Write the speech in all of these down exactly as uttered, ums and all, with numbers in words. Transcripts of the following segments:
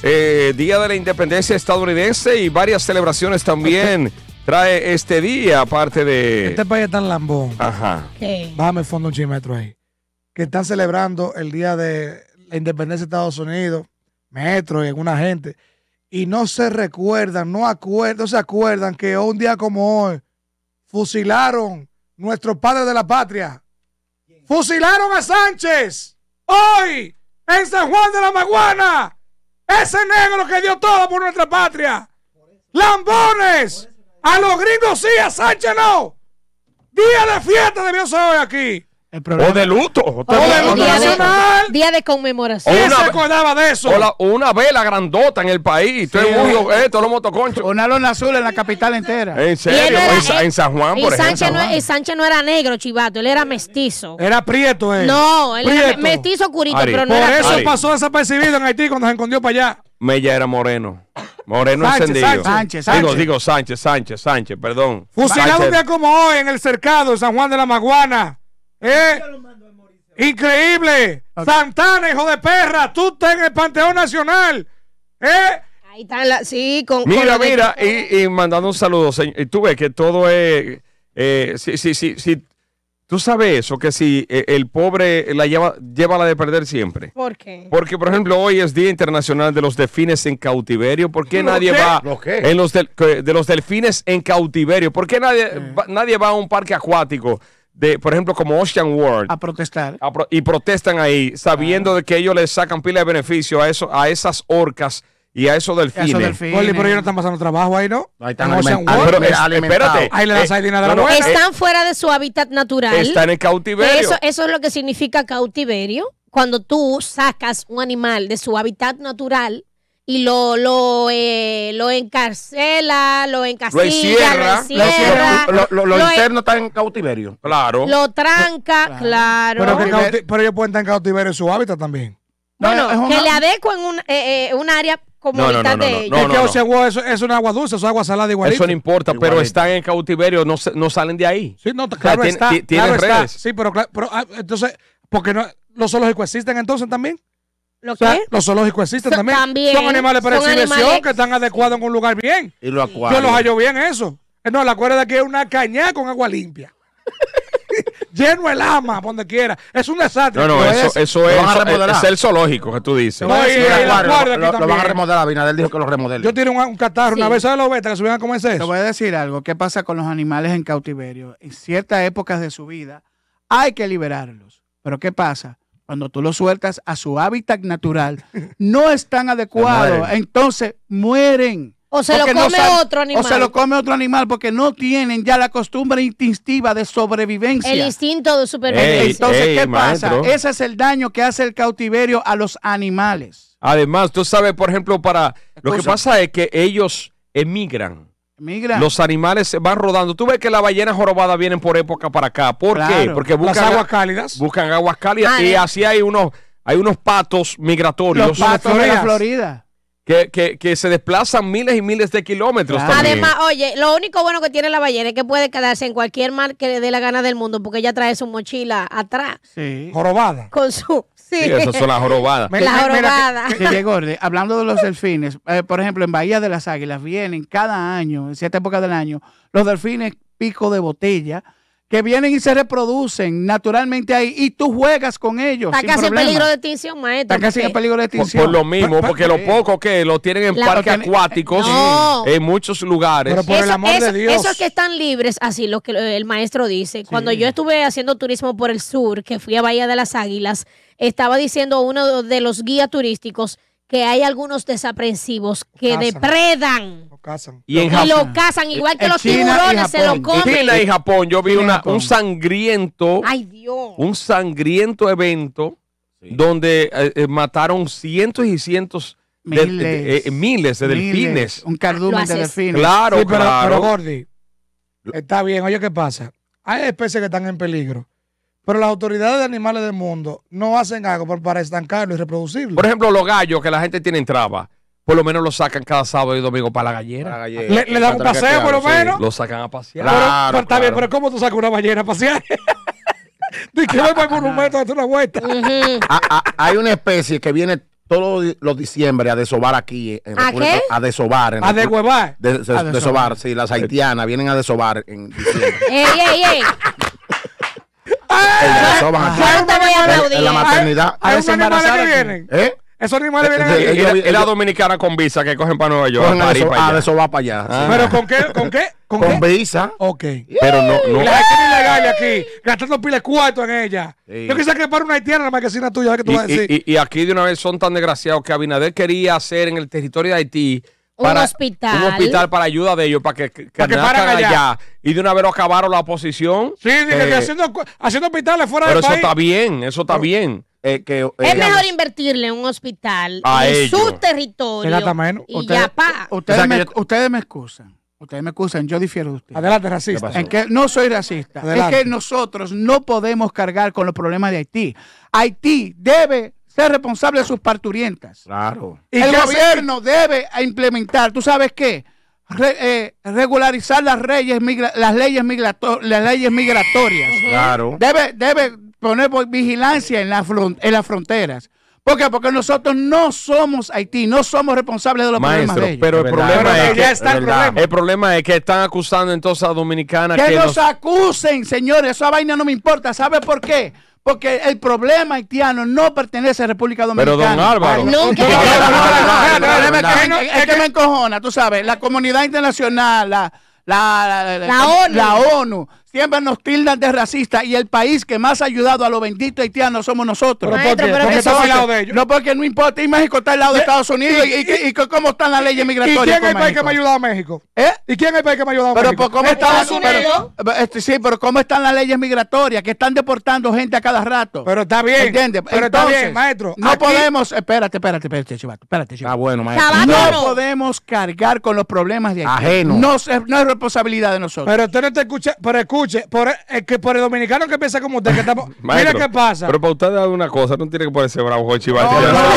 eh, Día de la Independencia estadounidense y varias celebraciones también trae este día, aparte de... Este país es tan lambón. Ajá. ¿Qué? Bájame el fondo un chimetro ahí. Que están celebrando el Día de la Independencia de Estados Unidos, Metro y alguna gente, y no se recuerdan, no, acuerdan, no se acuerdan que un día como hoy fusilaron nuestros padres de la patria. ¡Fusilaron a Sánchez! ¡Hoy! ¡En San Juan de la Maguana! ¡Ese negro que dio todo por nuestra patria! ¡Lambones! ¡A los gringos sí, a Sánchez no! ¡Día de fiesta debió ser hoy aquí! O de luto. O de luto nacional. Día de conmemoración. ¿Quién se acordaba de eso? O, la, o una vela grandota en el país. Sí. Todo el mundo, eh, todos los motoconchos. Una lona azul en la capital entera. ¿En serio? Era, en, Sa en San Juan, y por Sánchez ejemplo. No, y Sánchez no era negro, chivato. Él era mestizo. Era prieto, eh. No, él prieto. era mestizo curito, Ari. pero no por era eso Ari. pasó desapercibido en Haití cuando se escondió para allá. Mella era moreno. Moreno Sánchez, encendido. Sánchez, Sánchez, Sánchez. Digo, digo Sánchez, Sánchez, Sánchez, perdón. Fusilado Sánchez. un día como hoy en el cercado de San Juan de la Maguana. ¿Eh? Increíble. Okay. Santana, hijo de perra, tú estás en el Panteón Nacional. ¿Eh? Ahí está la, sí, con Mira, con mira, de... y, y mandando un saludo, señor. Y tú ves que todo es, eh, sí, sí, sí, sí. Tú sabes eso, que si eh, el pobre la lleva, lleva la de perder siempre. ¿Por qué? Porque, por ejemplo, hoy es Día Internacional de los Delfines en Cautiverio. ¿Por qué nadie qué? va ¿Lo qué? en los del, de los delfines en cautiverio? ¿Por qué nadie, Eh. va, nadie va a un parque acuático? De, por ejemplo, como Ocean World, A protestar. a pro, y protestan ahí, sabiendo ah. de que ellos les sacan pila de beneficio a eso, a esas orcas y a esos delfines. Esos delfines. Oli, pero ellos no están pasando trabajo ahí, ¿no? Ahí están En Ocean alimentados. World. Pero es- alimentados. espérate. Ahí le dan Eh, sardina de la no, no, buena. Están fuera de su hábitat natural. Están en cautiverio. Eso, eso es lo que significa cautiverio. Cuando tú sacas un animal de su hábitat natural y lo, lo, eh, lo encarcela, lo encasilla, encierra. lo encierra, Lo, lo, lo lo- interno está en cautiverio. Claro. lo tranca, claro. Pero, que cauti- pero ellos pueden estar en cautiverio en su hábitat también. Bueno, No, es una- que le adecuen un, eh, eh, un área como No, no, mitad no, no, de no, ellos. no, es que no. Ocean World es, es una agua dulce, es agua salada igualito. Eso no importa, pero Igualito. están en cautiverio, no, se- no salen de ahí. Sí, no, sea, claro tiene- está. ti- tienen claro está. redes. Sí, pero, claro, pero ah, entonces, ¿por qué no? ¿Los zoológicos existen entonces también? ¿Lo O sea, qué? los zoológicos existen So- también. también. Son animales para Son exhibición animales- que están adecuados en un lugar bien. Y los acuarios. Yo los hallo bien eso. Eh, No, la acuerda de que es una cañada con agua limpia. Lleno el ama, por donde quiera. Es un desastre. No, no, Lo eso, es. eso Lo es, van a eso remodelar. es el zoológico que tú dices. No, y- y Sí, el acuario, acuario lo, aquí lo- lo van a también. remodelar. Abinader dijo que lo remodele. Yo tiré un, un catarro una Sí. vez, ¿sabes los betas que subían a comerse Te eso? voy a decir algo. ¿Qué pasa con los animales en cautiverio? En ciertas épocas de su vida hay que liberarlos. Pero ¿qué pasa? Cuando tú los sueltas a su hábitat natural, no están adecuados. mueren. Entonces mueren. O se lo Porque no come saben- otro animal. O se lo come otro animal porque no tienen ya la costumbre instintiva de sobrevivencia. El instinto de supervivencia. Ey, Entonces, ey, ¿qué maestro. pasa? Ese es el daño que hace el cautiverio a los animales. Además, tú sabes, por ejemplo, para lo que Escucha. pasa es que ellos emigran. Migra. Los animales se van rodando. Tú ves que las ballenas jorobadas vienen por época para acá. ¿Por qué? Claro. Porque Las buscan aguas cálidas. buscan aguas cálidas Ah, y de- así hay unos hay unos patos migratorios los patos de la Floridas. Florida. que, que, que se desplazan miles y miles de kilómetros Claro. también. Además, oye, lo único bueno que tiene la ballena es que puede quedarse en cualquier mar que le dé la gana del mundo porque ella trae su mochila atrás Sí. Jorobada. con su... Sí, Sí, esas son las jorobadas. la jorobada. Que llegó, hablando de los delfines, eh, por ejemplo, en Bahía de las Águilas vienen cada año, en cierta época del año, los delfines pico de botella, que vienen y se reproducen naturalmente ahí y tú juegas con ellos. Está sin casi en problema. peligro de extinción, maestro. Está casi en porque- peligro de Por, extinción. por lo mismo, porque lo poco que lo tienen en La- parques Lo tiene- acuáticos, No. en muchos lugares. Pero por el amor de Dios. Esos que están libres, así lo que el maestro dice. Cuando yo estuve haciendo turismo por el sur, que fui a Bahía de las Águilas, estaba diciendo uno de los guías turísticos que hay algunos desaprensivos que Cazan. depredan Lo cazan. y en y Japón, lo cazan, igual que En los China y tiburones se lo Japón. en comen. China y Japón, yo vi China y una, Japón. un sangriento, Ay, Dios. un sangriento evento donde eh, eh, mataron cientos y cientos de, Miles. de- eh, miles de Miles. delfines. Un cardumen Lo de haces. delfines. Claro, Sí, pero, claro. pero Gordy, está bien. Oye, ¿qué pasa? Hay especies que están en peligro, pero las autoridades de animales del mundo no hacen algo por- para estancarlo y reproducirlo. Por ejemplo, los gallos que la gente tiene en traba, por lo menos los sacan cada sábado y domingo para la gallera. Le- le dan un paseo, por lo menos. Los sacan a pasear. Pero- Claro, pero está bien, claro. pero ¿cómo tú sacas una ballena a pasear? Dice que voy para el monumento a hacer una vuelta. Ujú. Ah, ah, hay una especie que viene todos los diciembre a desovar aquí. En ¿A República- qué? A desovar. En A Repu- deshuevar. de- de- A desovar. desovar, sí, las haitianas vienen a desovar en diciembre. Ey, ey, ey. Ellas desoban aquí. Yo no te voy a En- aplaudir. En la maternidad. Hay unos animales desembarazar que aquí. vienen. ¿Eh? Esos animales vienen Eh, aquí. eh, Y la, ellos- y la ellos- dominicana con visa que cogen para Nueva York, Cogen a a, París, deso- para a allá. desovar para allá. Ah. ¿Pero con qué? ¿Con qué? ¿Con, Con qué? visa. Ok. Pero no, Y no. la gente ilegal aquí, gastando pila de cuarto en ella. Sí. Yo quisiera que para una haitiana la marquesina tuya, ¿qué tú Y, vas a decir? y- y- y aquí de una vez son tan desgraciados que Abinader quería hacer en el territorio de Haití Un hospital. un hospital para ayuda de ellos, para que, que, Para que nazcan paran allá. Y de una vez lo acabaron la oposición. sí, dije que Eh, haciendo, haciendo hospitales fuera Pero del eso país. está bien, eso está bien. Eh, que, Es eh, mejor invertirle en un hospital A en ellos. su territorio. Se gasta menos. Y Ustedes, ya, pa. ustedes, O sea, me, que yo- ustedes me excusan. Ustedes me excusan, yo difiero de ustedes. Adelante, racista. pasó? En que no soy racista. Adelante. Es que nosotros no podemos cargar con los problemas de Haití. Haití debe ser responsable de sus parturientas. Claro. ¿Y El qué hace- gobierno debe implementar, ¿tú sabes qué? Re- eh, regularizar las leyes, migra- las, leyes migrato- las leyes migratorias. Claro. Debe, debe poner vigilancia en, la fron- en las fronteras. ¿Por qué? Porque nosotros no somos Haití, no somos responsables de los Maestro, problemas de ellos. pero el Es verdad. problema Pero es que que ya está el es verdad. problema. el problema es que están acusando entonces a Dominicana que que nos nos- acusen, señores, esa vaina no me importa. ¿Sabe por qué? Porque el problema haitiano no pertenece a República Pero Dominicana. don Álvaro, Nunca. No, no, no, no, no, no, Es no, verdad. es que- es que me encojona, tú sabes, la comunidad internacional, la, la, la, La ONU. la ONU, siempre nos tildan de racistas y el país que más ha ayudado a los benditos haitianos somos nosotros. ¿Pero por Maestro, qué? pero Porque que estamos al Entonces, lado de ellos. No, porque no importa, y México está al lado de Estados Unidos y, y, y- y cómo están las leyes ¿Y migratorias. quién es con el país que México. me ha ayudado a México? ¿Eh? ¿Y quién es el país que me ha ayudado a Pero México? por cómo Estados están, Unidos. pero- este, sí, pero cómo están las leyes migratorias que están deportando gente a cada rato. Pero está bien. ¿Entiendes? Pero está Entonces, bien, maestro. No Aquí- podemos, espérate, espérate, espérate, chivato, espérate, Está chivato. bueno, maestro. Sabato No no. podemos cargar con los problemas de Haití. Ajeno. No, es- no es responsabilidad de nosotros. Pero usted no te escucha, pero escuche, por el, que por el dominicano que piensa como usted, que estamos. Mira Maestro, qué pasa. Pero para usted dar una cosa, no tiene que ponerse bravo, Jochi. No, Vaya. no, no, No,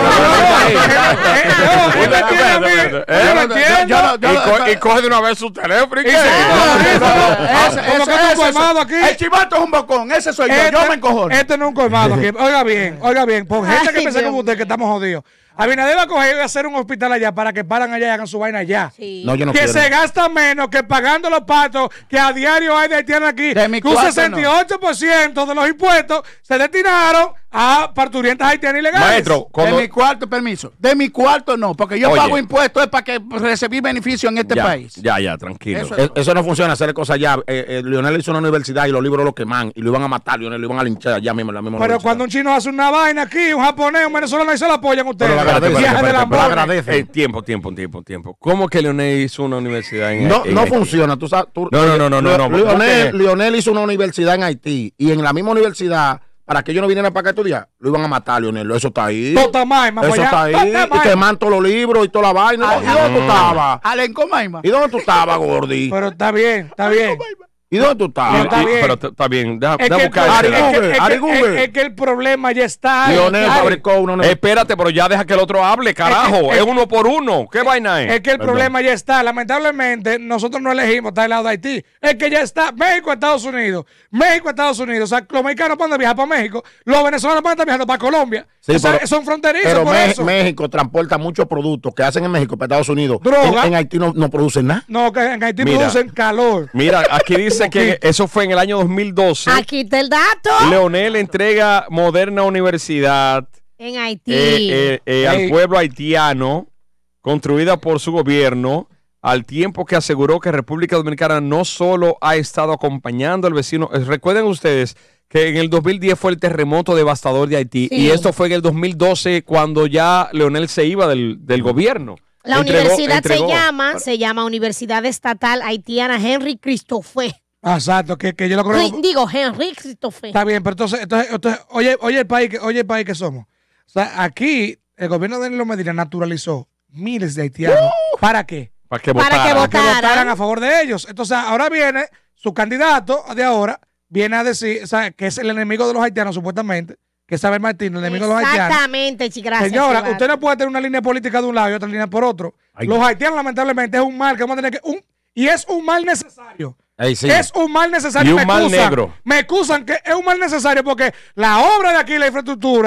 no, él me tiene a mí. Espérate, Yo lo espérate. entiendo. Yo no- yo Y, no- co- y coge de una vez su teléfono. ¿Y qué? Y se- Eso, Como eso, que tú eso, colmado aquí. El chivato es un bocón, ese soy yo, yo me encojono. Este no es un colmado aquí. Oiga bien, oiga bien. Por gente que Ay, piensa Dios como usted, que estamos jodidos. Abinader va a coger y va a hacer un hospital allá para que paran allá y hagan su vaina allá. Sí. No, yo no que quiero. se gasta menos que pagando los patos que a diario hay de haitianos aquí. De mi Que un cuarto, sesenta y ocho por ciento de los impuestos se destinaron a parturientas haitianas ilegales. Maestro, cuando, De mi cuarto, permiso. De mi cuarto no, porque yo Oye. pago impuestos es para que recibir beneficio en este ya, país. ya, ya, tranquilo. Eso Eh, Eso no funciona, hacer cosas allá. Eh, eh, Lionel hizo una universidad y los libros lo queman y lo iban a matar, Lionel, lo iban a linchar allá mismo en la misma Pero universidad. cuando un chino hace una vaina aquí, un japonés, un venezolano, y se lo apoyan ustedes. Pero lo Espérate, agradece, espérate, Viaje de espérate, pero lambones. agradece. Eh, tiempo, tiempo, tiempo, tiempo. ¿Cómo que Leonel hizo una universidad en No, en no Haití? funciona. Tú sabes, tú- No, no, no, no, no, no, Lionel, porque- Lionel hizo una universidad en Haití y en la misma universidad, para que ellos no vinieran para acá a estudiar, lo iban a matar, Lionel. Eso está ahí. Tota Maima, Eso pues ya. está ahí. Tota Y Maima. queman todos los libros y toda la vaina. Ah, ¿Y dónde tú estabas? Alenco Maima. ¿Y dónde tú estabas, Gordy? Pero está bien, está bien. ¿Y dónde tú Y- estabas? está y- bien. Pero t- está bien, deja, Es deja que, el buscar pro- Ari ese es dato. que- Google, es que- Ari es- Google. es que el problema ya está ahí. Lionel Ay, fabricó una universidad. Espérate, pero ya deja que el otro hable, carajo. Es Es, que- uno por uno. ¿Qué vaina es? Es que el Perdón. problema ya está. Lamentablemente, nosotros no elegimos estar al lado de Haití. Es que ya está México, Estados Unidos. México, Estados Unidos. O sea, los mexicanos van a viajar para México. Los venezolanos van a estar viajando para Colombia. Sí, o sea, pero- son fronterizos Pero por Me- eso. México transporta muchos productos que hacen en México para Estados Unidos. Droga. En, en Haití no, no producen nada. No, que en Haití Mira. producen calor. Mira, aquí dice que eso fue en el año dos mil doce. Aquí está el dato. Leonel entrega Moderna Universidad En Haití. eh, eh, eh, al Ey. pueblo haitiano, construida por su gobierno, al tiempo que aseguró que República Dominicana no solo ha estado acompañando al vecino. eh, Recuerden ustedes que en el dos mil diez fue el terremoto devastador de Haití Sí. y esto fue en el dos mil doce cuando ya Leonel se iba del, del gobierno. La Entregó- universidad entregó- se llama, se llama Universidad Estatal Haitiana Henry Christophe. Exacto, que, que yo lo Ri- conozco. Digo, Henry Christophe. Está bien, pero entonces, entonces, entonces, oye, oye el país que, oye el país que somos. O sea, aquí el gobierno de Danilo Medina naturalizó miles de haitianos. ¿Para qué? Para que Para que votara. Para que Votaran. votaran a favor de ellos. Entonces, ahora viene su candidato de ahora, viene a decir, o sea, que es el enemigo de los haitianos, supuestamente, que es Abel Martín, el enemigo de los haitianos. Exactamente, chicas. Señora, usted no puede tener una línea política de un lado y otra línea por otro. Ay. Los haitianos, lamentablemente, es un mal que vamos a tener que. Un, y es un mal necesario. Ey, sí. Es un mal necesario. Y un me mal excusan, negro. Me excusan que es un mal necesario porque la obra de aquí, la infraestructura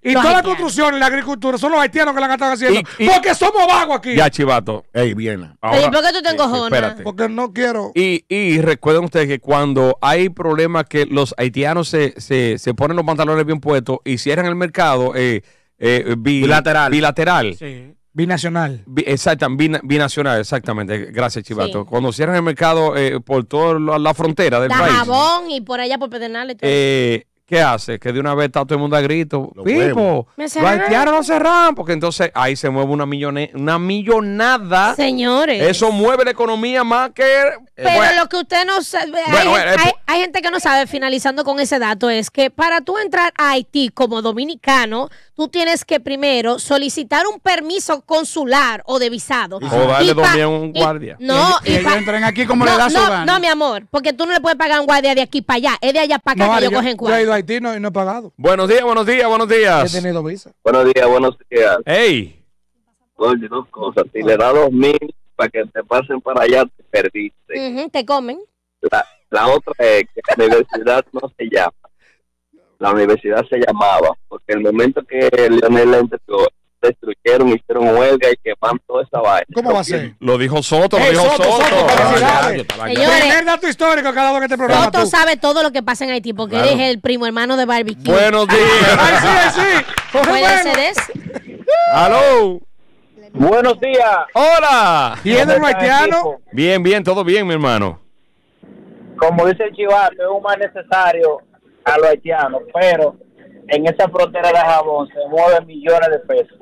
Y Los toda la haitianos. construcción y la agricultura son los haitianos que la han estado haciendo. Y- y- porque somos vagos aquí. Ya, Chivato. Ey, bien. Pero ¿y por qué tú te encojonas? Espérate. Porque no quiero. Y, y recuerden ustedes que cuando hay problemas que los haitianos se, se, se ponen los pantalones bien puestos y cierran el mercado eh, eh, bi- Bilateral. bilateral. Sí. Binacional. Bi- Exactamente, bin- binacional, exactamente. Gracias, Chivato. Sí. Cuando cierran el mercado eh, por toda la, la frontera del Da país, jabón y por allá por Pedernales. y todo. eh, ¿qué hace? Que de una vez está todo el mundo a grito. Los Pipo, huevos. Me los cerraron. haitianos no cerran, porque entonces ahí se mueve una, millone- una millonada. Señores. Eso mueve la economía más que... Pero bueno, lo que usted no sabe, hay, Bueno, bueno, hay- eh, hay gente que no sabe, finalizando con ese dato, es que para tú entrar a Haití como dominicano, tú tienes que primero solicitar un permiso consular o de visado. O darle Y pa- dormir a un y- guardia. No, y, y y ellos pa- entran aquí como no, le da su no, gana. no, mi amor, porque tú no le puedes pagar a un guardia de aquí para allá, es de allá para acá No, que Ari, ellos yo, cogen yo he ido cuarto. a Haití no, y no he pagado. Buenos días, buenos días, buenos He días. tenido visa. Buenos días, buenos días. Hey, Oye, dos cosas. Si le da dos mil para que te pasen para allá, te perdiste. Ujú, te comen. La, la otra es que la universidad no se llama. La universidad se llamaba, porque el momento que Leonel la entregó, destruyeron, hicieron huelga y quemaron toda esa vaina. ¿Cómo va a ser? lo dijo Soto, lo Ey, dijo Soto, Soto. Soto, Ah, felicidades. yo estaba Señores, allá. Primer dato histórico cada uno que este programa. Soto tú. sabe todo lo que pasa en Haití porque Claro. él es el primo hermano de Barbecue. Buenos Ay, días. sí, ay, sí. Pues Puede bueno. ser eso. Aló. Buenos días. Hola. ¿Y es de los haitianos? Bien, bien, todo bien, mi hermano. Como dice el Chivato, es un mal necesario a los haitianos, pero en esa frontera de jabón se mueven millones de pesos.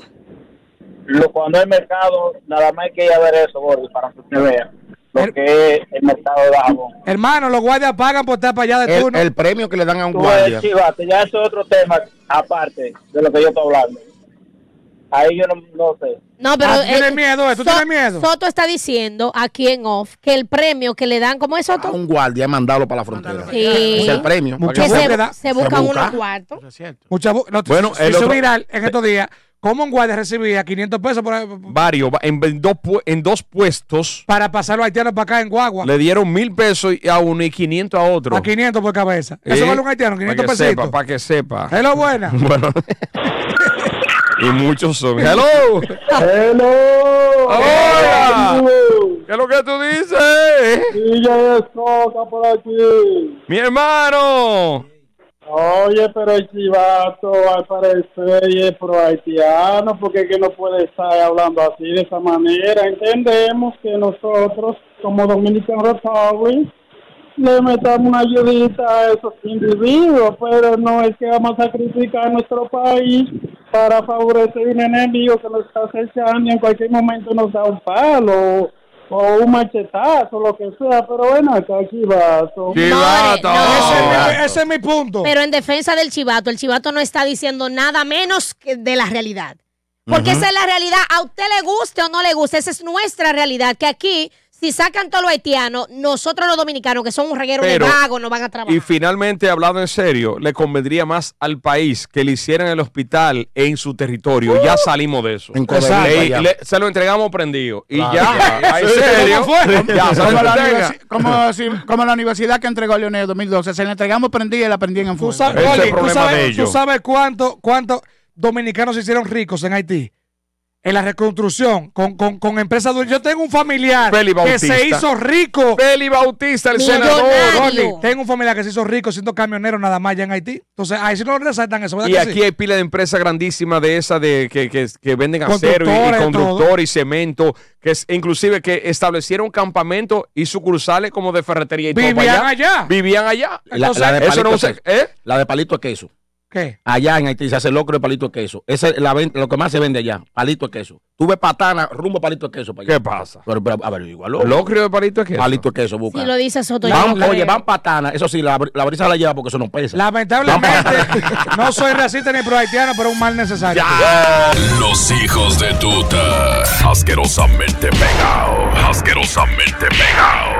Lo, cuando hay mercado, nada más hay que ir a ver eso, Gordy, para que usted vea lo El- que es el mercado de jabón. Hermano, los guardias pagan por estar para allá de El, turno. el premio que le dan a un Tú ves, guardia. Chivato, ya eso es otro tema aparte de lo que yo estoy hablando. Ahí yo no, no sé. No, pero Ah, ¿tú tienes eh, miedo, eh? ¿Tú So- tienes miedo? Soto está diciendo aquí en off que el premio que le dan, ¿cómo es A Soto? un guardia es mandarlo para la frontera. Sí. Ese es el premio. Mucho Que Mucha se, búsqueda. se buscan busca. unos cuartos. Eso es cierto. Mucha bu- no, Bueno, se el hizo otro- viral en estos días. ¿Cómo un guardia recibía quinientos pesos por, Varios, va- en, en dos, pu- en dos puestos para pasar los haitianos para acá en Guagua? le dieron mil pesos y- a uno y quinientos a otro. A quinientos por cabeza. Eso Eh, vale un haitiano, quinientos Para que sepa, pesitos. para que sepa. Es lo buena. Bueno. Y muchos son. Hello. ¡Hello! Hola. ¿Qué es lo que tú dices? Y ya es Soca por aquí. Mi hermano. Oye, pero el Chivato al parecer es pro haitiano, porque es que no puede estar hablando así de esa manera. Entendemos que nosotros, como Dominican Republic, le metamos una ayudita a esos individuos, pero no es que vamos a sacrificar nuestro país para favorecer un enemigo que nos está acechando y en cualquier momento nos da un palo o un machetazo, lo que sea. Pero bueno, acá Chivato. Chivato. No, Ese, es no. mi, ese es mi punto. Pero en defensa del chivato, el chivato no está diciendo nada menos que de la realidad. Porque esa es la realidad. A usted le guste o no le guste, esa es nuestra realidad. Que aquí, si sacan todos los haitianos, nosotros los dominicanos, que son un reguero Pero- de vagos, no van a trabajar. Y finalmente, hablando en serio, le convendría más al país que le hicieran el hospital en su territorio. Ya salimos de eso. En Le- Codelito, le- se lo entregamos prendido. Y Claro, ya, ya. en Sí, serio. ¿cómo fue? Ya, se lo Como la, entrega. universi- como, si- como la universidad que entregó Leonel en dos mil doce. Se la entregamos prendida y la prendían en Tú fuego. sabes, Ese es el Oli, tú problema sabes- de tú ellos. sabes cuánto, cuántos dominicanos se hicieron ricos en Haití. En la reconstrucción, con, con, con empresas duras. Yo tengo un familiar Feli que Bautista. se hizo rico. Feli Bautista, el Millonario. senador. Oli, tengo un familiar que se hizo rico siendo camionero nada más allá en Haití. Entonces, ahí sí no resaltan eso, ¿verdad Y que aquí sí? hay pila de empresas grandísimas de esas de que, que, que venden acero y, y Conductores, conductor y cemento, que es, inclusive que establecieron campamentos y sucursales como de ferretería y todo Vivían para allá. Vivían allá. La, Entonces, la de Eso no palito se, de queso. ¿eh? La de palito de queso. ¿Qué? Allá en Haití se hace locro de palito de queso. Esa es la ven- lo que más se vende allá, palito de queso. Tú ves patana, rumbo palito de queso para allá. ¿Qué pasa? Pero, pero, a ver, igual lo. Locrio de palito es que Palito de queso, busca. Si lo dice Soto, yo Van- no oye, creo. van patana. Eso sí, la, la brisa la lleva porque eso no pesa. Lamentablemente, no soy racista ni pro haitiano, pero un mal necesario. Los hijos de tuta. Asquerosamente pegado. Asquerosamente pegado.